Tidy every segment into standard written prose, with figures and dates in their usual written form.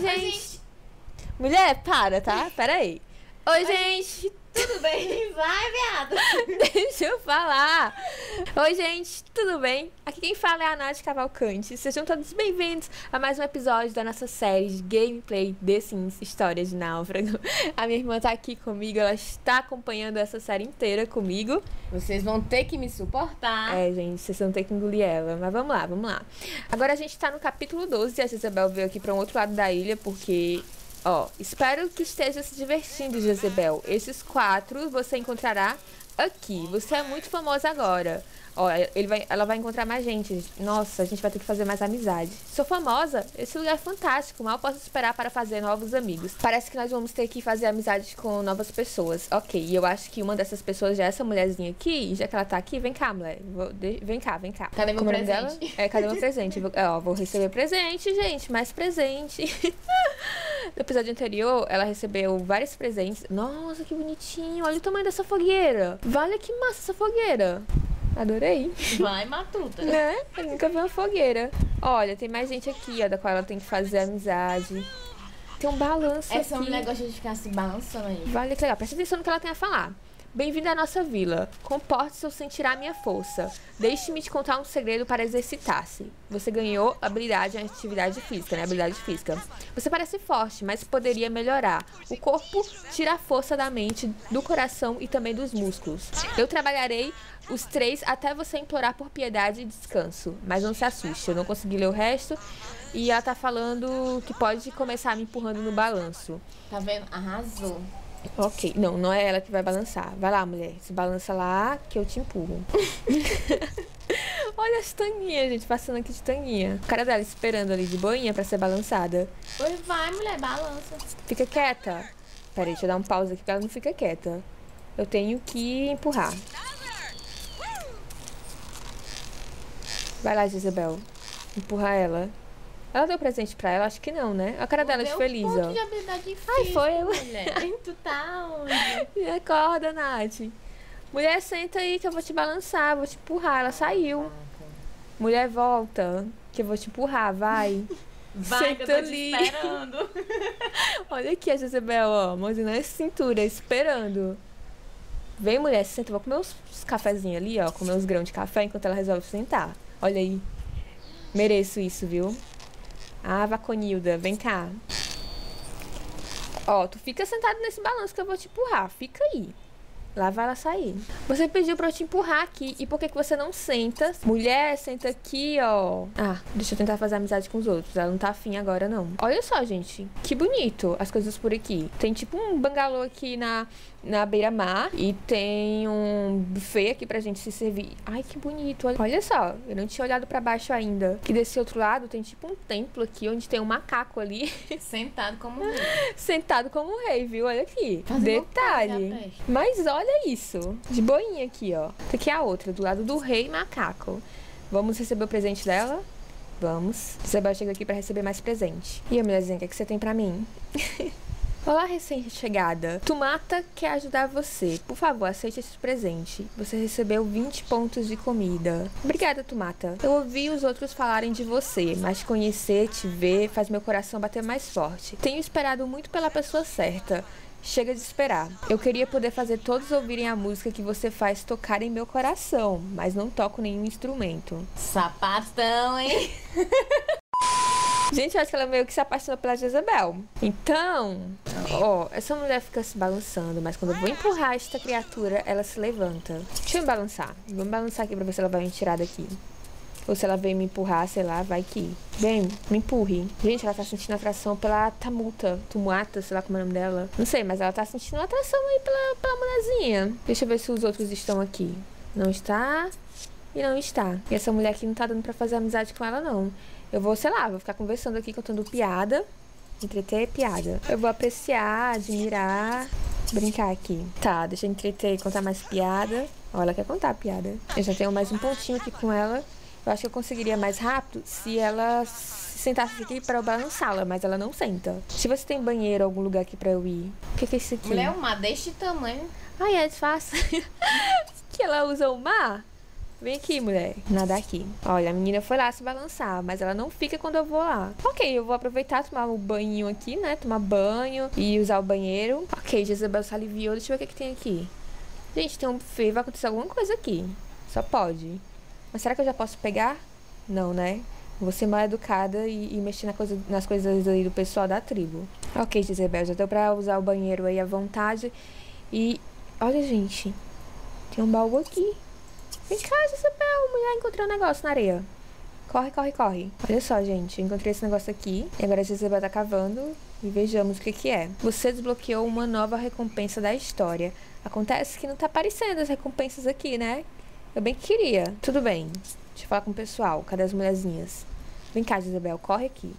gente. Mulher, para, tá? Pera aí. Oi, gente. Tudo bem? Vai, viado. Deixa eu falar. Oi, gente, tudo bem? Aqui quem fala é a Nath Cavalcante. Sejam todos bem-vindos a mais um episódio da nossa série de gameplay The Sims História de Náufrago. A minha irmã tá aqui comigo, ela está acompanhando essa série inteira comigo. Vocês vão ter que me suportar. É, gente, vocês vão ter que engolir ela. Mas vamos lá, vamos lá. Agora a gente tá no capítulo 12 e a Jezebel veio aqui para um outro lado da ilha porque... Ó, espero que esteja se divertindo, Jezebel. Esses 4 você encontrará aqui. Você é muito famosa agora. Ó, ela vai encontrar mais gente. Nossa, a gente vai ter que fazer mais amizade. Sou famosa? Esse lugar é fantástico. Mal posso esperar para fazer novos amigos. Parece que nós vamos ter que fazer amizade com novas pessoas. Ok, e eu acho que uma dessas pessoas já é essa mulherzinha aqui. Já que ela tá aqui, vem cá, mulher. Vem cá, vem cá. Cadê meu Como presente? É o nome dela? É, cadê meu presente? Vou receber presente, gente. Mais presente. No episódio anterior, ela recebeu vários presentes. Nossa, que bonitinho. Olha o tamanho dessa fogueira. Olha que massa essa fogueira. Adorei. Vai, matuta. Né? Eu nunca vi uma fogueira. Olha, tem mais gente aqui, ó, da qual ela tem que fazer amizade. Tem um balanço Essa aqui. mulher gosta de ficar se balançando aí. Vale, que legal. Presta atenção no que ela tem a falar. Bem-vindo à nossa vila. Comporte-se ou sentirá minha força. Deixe-me te contar um segredo para exercitar-se. Você ganhou habilidade em atividade física, né? Habilidade física. Você parece forte, mas poderia melhorar. O corpo tira a força da mente, do coração e também dos músculos. Eu trabalharei os 3 até você implorar por piedade e descanso. Mas não se assuste, eu não consegui ler o resto. E ela tá falando que pode começar me empurrando no balanço. Tá vendo? Arrasou. Ok, não é ela que vai balançar. Vai lá, mulher, se balança lá que eu te empurro. Olha as tanguinhas, gente, passando aqui de tanguinha. O cara dela esperando ali de boinha pra ser balançada. Pois vai, mulher, balança. Fica quieta. Peraí, deixa eu dar um pause aqui que ela não fica quieta. Eu tenho que empurrar. Vai lá, Jezebel. Empurrar ela. Ela deu presente pra ela? Acho que não, né? A cara dela de feliz, ó. De habilidade física, Ai, foi. mulher. Tu tá onde? Me acorda, Nath. Mulher, senta aí que eu vou te balançar, vou te empurrar. Ela saiu. Mulher, volta, que eu vou te empurrar, vai. Vai, senta que eu tô ali. te esperando. Olha aqui a Jezebel, ó. Mãozinha na cintura, esperando. Vem, mulher, senta. Vou comer uns cafezinhos ali, ó. Comer uns grãos de café enquanto ela resolve sentar. Olha aí. Mereço isso, viu? Ah, Vaconilda, vem cá. Ó, tu fica sentado nesse balanço que eu vou te empurrar. Fica aí. Lá vai ela sair. Você pediu pra eu te empurrar aqui. E por que você não senta? Mulher, senta aqui, ó. Ah, deixa eu tentar fazer amizade com os outros. Ela não tá afim agora, não. Olha só, gente. Que bonito as coisas por aqui. Tem tipo um bangalô aqui na beira-mar. E tem um buffet aqui pra gente se servir. Ai, que bonito. Olha só. Eu não tinha olhado pra baixo ainda. E desse outro lado tem tipo um templo aqui, onde tem um macaco ali. Sentado como rei. Sentado como um rei, viu? Olha aqui. Fazendo Detalhe. pose, Mas olha isso. De boinha aqui, ó. Aqui é a outra, do lado do rei macaco. Vamos receber o presente dela? Vamos. Isabel chega aqui pra receber mais presente. E a mulherzinha, o que é que você tem pra mim? Olá, recém-chegada. Tumata quer ajudar você. Por favor, aceite esse presente. Você recebeu 20 pontos de comida. Obrigada, Tumata. Eu ouvi os outros falarem de você, mas te conhecer, te ver, faz meu coração bater mais forte. Tenho esperado muito pela pessoa certa. Chega de esperar. Eu queria poder fazer todos ouvirem a música que você faz tocar em meu coração, mas não toco nenhum instrumento. Sapatão, hein? Gente, eu acho que ela meio que se apaixonou pela Jezebel. Então, ó, essa mulher fica se balançando, mas quando eu vou empurrar esta criatura, ela se levanta. Deixa eu me balançar. Vamos balançar aqui pra ver se ela vai me tirar daqui. Ou se ela veio me empurrar, sei lá, vai que... Vem, me empurre. Gente, ela tá sentindo atração pela Tumata, sei lá como é o nome dela. Não sei, mas ela tá sentindo atração aí pela mulherzinha. Deixa eu ver se os outros estão aqui. Não está e não está. E essa mulher aqui não tá dando pra fazer amizade com ela, não. Eu vou, sei lá, vou ficar conversando aqui, contando piada. Entreter piada. Eu vou apreciar, admirar, brincar aqui. Tá, deixa eu entreter e contar mais piada. Ó, ela quer contar piada. Eu já tenho mais um pontinho aqui com ela. Eu acho que eu conseguiria mais rápido se ela se sentasse aqui pra eu balançá-la, mas ela não senta. Se você tem banheiro, algum lugar aqui pra eu ir. O que é isso aqui? Mulher, uma deste tamanho. Ai, é fácil. Que ela usa o mar? Vem aqui, mulher. Nada aqui. Olha, a menina foi lá se balançar, mas ela não fica quando eu vou lá. Ok, eu vou aproveitar, tomar um banho aqui, né? Tomar banho e usar o banheiro. Ok, Jezebel se aliviou. Deixa eu ver o que tem aqui. Gente, tem um buffet, vai acontecer alguma coisa aqui. Só pode. Mas será que eu já posso pegar? Não, né? Vou ser mal educada e mexer nas coisas aí do pessoal da tribo. Ok, Jezebel, já deu pra usar o banheiro aí à vontade. E, olha, gente, tem um baú aqui. Vem cá, Jezebel, mulher, encontrei um negócio na areia. Corre, corre, corre. Olha só, gente, eu encontrei esse negócio aqui. E agora a Jezebel tá cavando e vejamos o que que é. Você desbloqueou uma nova recompensa da história. Acontece que não tá aparecendo as recompensas aqui, né? Eu bem que queria. Tudo bem. Deixa eu falar com o pessoal. Cadê as mulherzinhas? Vem cá, Jezebel, corre aqui.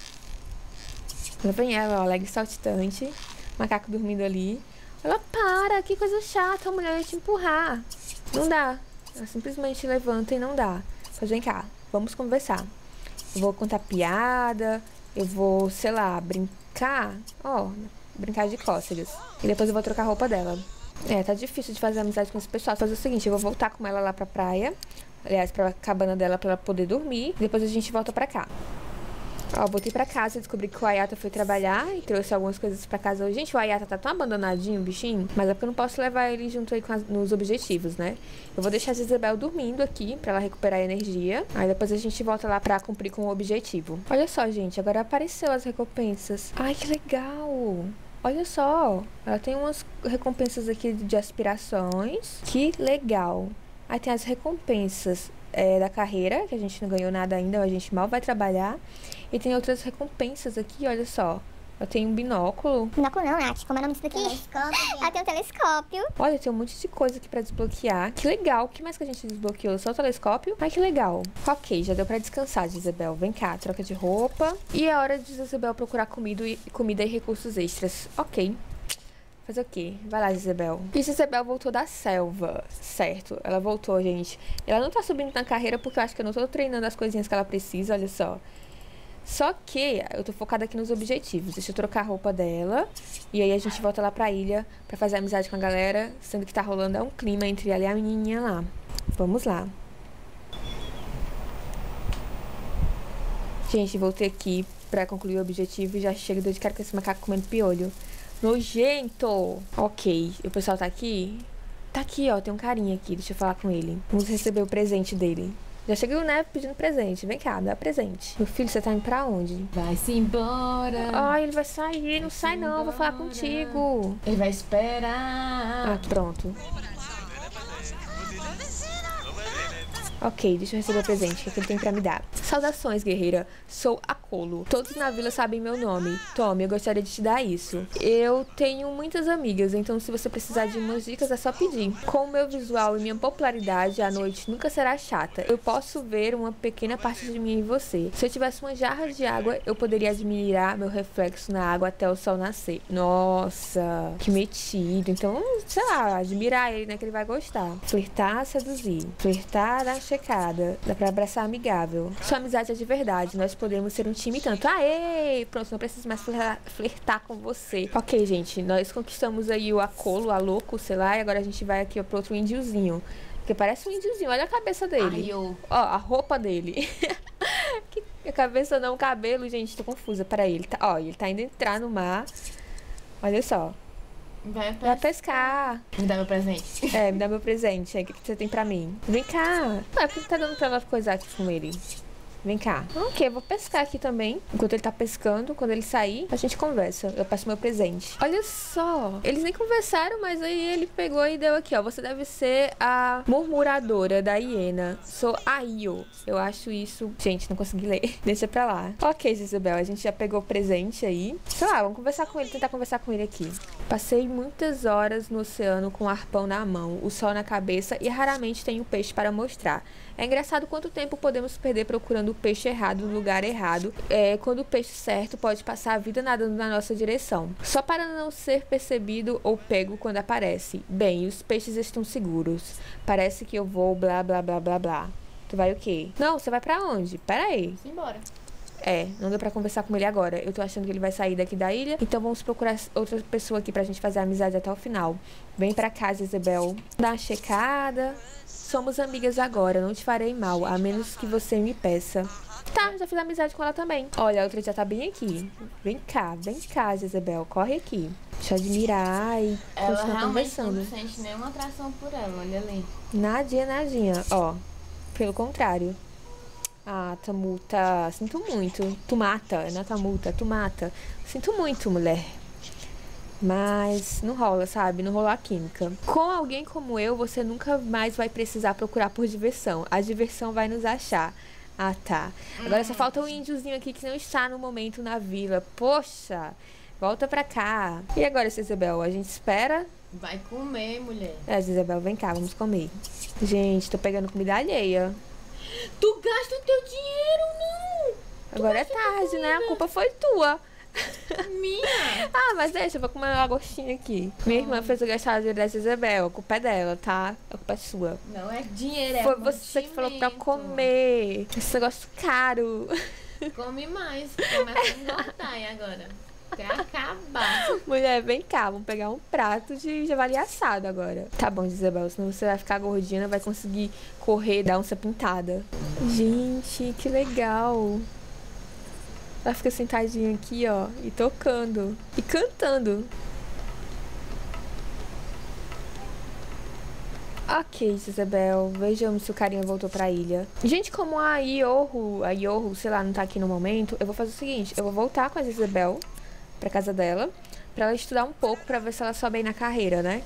Lá vem ela, ó, alegre saltitante. Macaco dormindo ali. Ela para, que coisa chata, a mulher vai te empurrar. Não dá. Ela simplesmente levanta e não dá. Mas vem cá, vamos conversar. Eu vou contar piada, eu vou, sei lá, brincar. Ó, brincar de cócegas. E depois eu vou trocar a roupa dela. É, tá difícil de fazer amizade com esse pessoal. Vou fazer o seguinte, eu vou voltar com ela lá pra praia. Aliás, pra cabana dela pra ela poder dormir. Depois a gente volta pra cá. Ó, voltei pra casa, descobri que o Ayata foi trabalhar e trouxe algumas coisas pra casa hoje. Gente, o Ayata tá tão abandonadinho, o bichinho. Mas é porque eu não posso levar ele junto aí nos objetivos, né? Eu vou deixar a Jezebel dormindo aqui pra ela recuperar a energia. Aí depois a gente volta lá pra cumprir com o objetivo. Olha só, gente, agora apareceu as recompensas. Ai, que legal! Olha só, ela tem umas recompensas aqui de aspirações. Que legal! Aí tem as recompensas da carreira, que a gente não ganhou nada ainda, a gente mal vai trabalhar. E tem outras recompensas aqui, olha só. Eu tenho um binóculo. Binóculo não, Nath. Como é o nome disso daqui? Telescópio. Ela tem um telescópio. Olha, tem um monte de coisa aqui pra desbloquear. Que legal. O que mais que a gente desbloqueou? Só o telescópio? Ai, que legal. Ok, já deu pra descansar, Jezebel. Vem cá, troca de roupa. E é hora de Jezebel procurar comida e recursos extras. Ok. Fazer o quê? Vai lá, Jezebel. E Jezebel voltou da selva, certo? Ela voltou, gente. Ela não tá subindo na carreira porque eu acho que eu não tô treinando as coisinhas que ela precisa, olha só. Só que eu tô focada aqui nos objetivos. Deixa eu trocar a roupa dela. E aí a gente volta lá pra ilha pra fazer amizade com a galera. Sendo que tá rolando um clima entre ela e a menininha lá. Vamos lá. Gente, voltei aqui pra concluir o objetivo e já chego de cara com esse macaco comendo piolho. Nojento! Ok, o pessoal tá aqui? Tá aqui, ó, tem um carinha aqui, deixa eu falar com ele. Vamos receber o presente dele. Já chegou, né, pedindo presente. Vem cá, me dá presente. Meu filho, você tá indo pra onde? Vai-se embora. Ai, ele vai sair, não sai não, vou falar contigo. Ele vai esperar. Ah, pronto. Ok, deixa eu receber o presente. O que ele tem pra me dar? Saudações, guerreira. Sou a Colo. Todos na vila sabem meu nome. Tome, eu gostaria de te dar isso. Eu tenho muitas amigas, então se você precisar de umas dicas é só pedir. Com o meu visual e minha popularidade, a noite nunca será chata. Eu posso ver uma pequena parte de mim em você. Se eu tivesse uma jarra de água, eu poderia admirar meu reflexo na água até o sol nascer. Nossa, que metido. Então, sei lá, admirar ele, né, que ele vai gostar. Flertar, seduzir. Flertar, dar checada. Dá pra abraçar amigável. Sua amizade é de verdade. Nós podemos ser um time tanto. Aê! Pronto, não preciso mais flertar com você. Ok, gente. Nós conquistamos aí o Acolo, a Louco, sei lá. E agora a gente vai aqui ó, pro outro índiozinho. Porque parece um índiozinho. Olha a cabeça dele. Ai, ó, a roupa dele. A cabeça não, o cabelo, gente. Tô confusa. Peraí. Ele tá, ó, ele tá indo entrar no mar. Olha só. Vai pescar. Me dá meu presente. É, me dá meu presente. Aí, o que você tem pra mim? Vem cá. Ah, por que tá dando pra ela coisar aqui com ele? Vem cá. Ok, eu vou pescar aqui também. Enquanto ele tá pescando, quando ele sair, a gente conversa. Eu peço meu presente. Olha só. Eles nem conversaram, mas aí ele pegou e deu aqui, ó. Você deve ser a murmuradora da hiena. Sou a Io. Eu acho isso... Gente, não consegui ler. Deixa pra lá. Ok, Jezebel, a gente já pegou o presente aí. Sei lá, vamos conversar com ele, tentar conversar com ele aqui. Passei muitas horas no oceano com o arpão na mão, o sol na cabeça e raramente tenho peixe para mostrar. É engraçado quanto tempo podemos perder procurando o peixe errado no lugar errado, quando o peixe certo pode passar a vida nadando na nossa direção, só para não ser percebido ou pego quando aparece. Bem, os peixes estão seguros. Parece que eu vou blá blá blá blá blá. Tu vai o quê? Não, você vai pra onde? Pera aí. Simbora. Não deu pra conversar com ele agora. Eu tô achando que ele vai sair daqui da ilha. Então vamos procurar outra pessoa aqui pra gente fazer amizade até o final. Vem pra cá, Jezebel. Dá uma checada. Somos amigas agora, não te farei mal, a menos que você me peça. Tá, já fiz amizade com ela também. Olha, a outra já tá bem aqui. Vem cá, Jezebel. Corre aqui. Deixa eu admirar e Ela continuar realmente conversando. não sente nenhuma atração por ela, olha ali. Nadinha. Ó, pelo contrário. Ah, Tamuta, sinto muito. Tu mata, não é Tamuta, tu mata. Sinto muito, mulher. Mas não rola, sabe? Não rolou a química. Com alguém como eu, você nunca mais vai precisar procurar por diversão. A diversão vai nos achar. Ah, tá. Agora só falta um índiozinho aqui que não está no momento na vila. Poxa, volta pra cá. E agora, Jezebel, a gente espera? Vai comer, mulher. Jezebel, vem cá, vamos comer. Gente, tô pegando comida alheia. Tu gasta o teu dinheiro, não! Agora é tarde, né? A culpa foi tua. Minha! Ah, mas deixa, eu vou comer uma lagostinha aqui. Minha irmã fez eu gastar o dinheiro da Jezebel. A culpa é dela, tá? A culpa é sua. Não é dinheiro, é Foi você que falou pra mantimento. comer. Esse negócio caro. Come mais, começa a engordar aí agora. Quer acabar. Mulher, vem cá, vamos pegar um prato de javali assado agora. Tá bom, Jezebel, senão você vai ficar gordinha, não vai conseguir correr, dar onça pintada. Gente, que legal. Ela fica sentadinha aqui, ó, e tocando. E cantando. Ok, Jezebel, vejamos se o carinha voltou pra ilha. Gente, como a Ioru, sei lá, não tá aqui no momento, eu vou fazer o seguinte, eu vou voltar com a Jezebel pra casa dela, pra ela estudar um pouco, pra ver se ela sobe aí na carreira, né?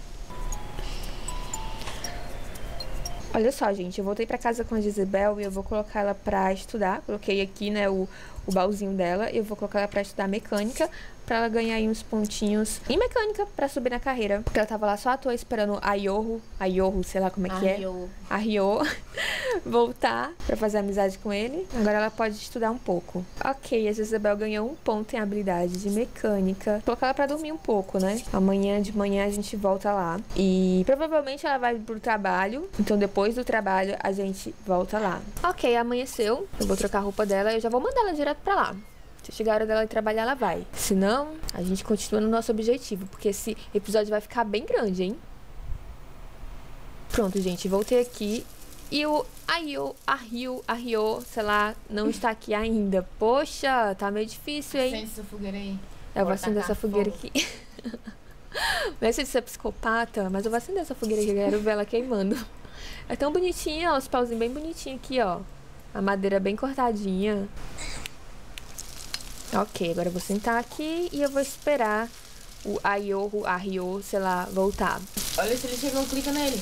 Olha só, gente, eu voltei pra casa com a Jezebel e eu vou colocar ela pra estudar. Coloquei aqui, né, o baúzinho dela e eu vou colocar ela pra estudar mecânica, pra ela ganhar aí uns pontinhos em mecânica pra subir na carreira. Porque ela tava lá só à toa esperando a Ioru, sei lá como é que é. A Ryo voltar pra fazer amizade com ele. Agora ela pode estudar um pouco. Ok, a Jezebel ganhou um ponto em habilidade de mecânica. Vou colocar ela pra dormir um pouco, né? Amanhã de manhã a gente volta lá. E provavelmente ela vai pro trabalho. Então depois do trabalho a gente volta lá. Ok, amanheceu. Eu vou trocar a roupa dela e eu já vou mandar ela direto pra lá. Se chegar a hora dela ir trabalhar, ela vai. Se não, a gente continua no nosso objetivo. Porque esse episódio vai ficar bem grande, hein? Pronto, gente. Voltei aqui. E a Ryo, sei lá, não está aqui ainda. Poxa, tá meio difícil, hein? Acende essa fogueira aí. Eu vou acender essa fogueira aqui. Não é de ser psicopata, mas eu vou acender essa fogueira aqui. Eu quero ver ela queimando. É tão bonitinha, ó. Os pauzinhos bem bonitinhos aqui, ó. A madeira bem cortadinha. Ok, agora eu vou sentar aqui e eu vou esperar a Ryo, sei lá, voltar. Olha se ele chegou, clica nele.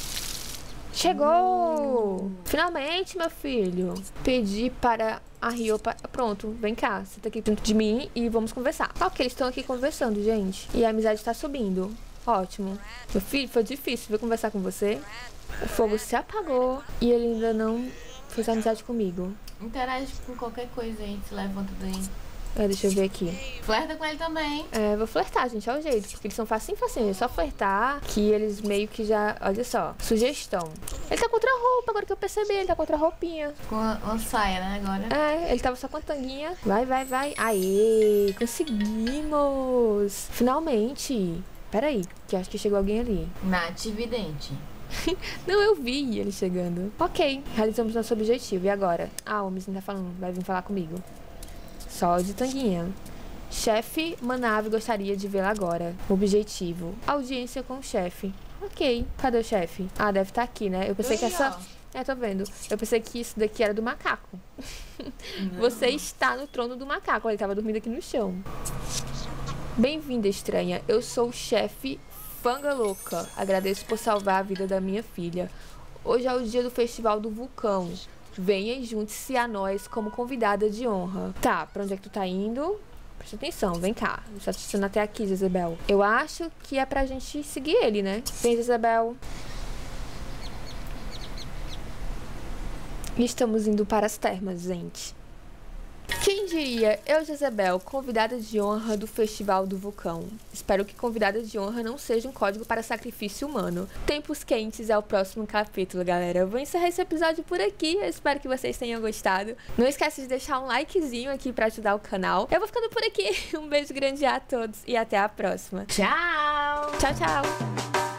Chegou! Finalmente, meu filho. Pedi para a Ryo... Pronto, vem cá. Senta aqui junto de mim e vamos conversar. Ok, eles estão aqui conversando, gente. E a amizade tá subindo. Ótimo. Meu filho, foi difícil vir conversar com você. O fogo se apagou e ele ainda não fez amizade comigo. Interage com qualquer coisa aí, se levanta daí. Deixa eu ver aqui. Flerta com ele também. Vou flertar, gente, é o jeito. Porque eles são facinho. É só flertar que eles meio que já... Olha só, sugestão. Ele tá com outra roupa, agora que eu percebi. Ele tá com outra roupinha. Com uma saia, né, agora. Ele tava só com a tanguinha. Vai. Aê, conseguimos. Finalmente. Peraí, que acho que chegou alguém ali. Nath Vidente. Não, eu vi ele chegando. Ok, realizamos nosso objetivo. E agora? O homenzinho tá falando, vai vir falar comigo. Só de tanguinha. Chefe Manabe gostaria de vê-la agora. Objetivo: audiência com o chefe. Ok, cadê o chefe? Deve estar aqui, né? Eu pensei que essa... tô vendo. Eu pensei que isso daqui era do macaco. Você está no trono do macaco. Ele tava dormindo aqui no chão. Bem-vinda, estranha. Eu sou o chefe Fanga Louca. Agradeço por salvar a vida da minha filha. Hoje é o dia do Festival do Vulcão. Venha e junte-se a nós como convidada de honra. Tá, pra onde é que tu tá indo? Presta atenção, vem cá. Eu só te ensino até aqui, Jezebel. Eu acho que é pra gente seguir ele, né? Vem, Jezebel. E estamos indo para as termas, gente. Quem diria? Eu, Jezebel, convidada de honra do Festival do Vulcão. Espero que convidada de honra não seja um código para sacrifício humano. Tempos Quentes é o próximo capítulo, galera. Eu vou encerrar esse episódio por aqui. Eu espero que vocês tenham gostado. Não esquece de deixar um likezinho aqui para ajudar o canal. Eu vou ficando por aqui. Um beijo grande a todos e até a próxima. Tchau! Tchau, tchau!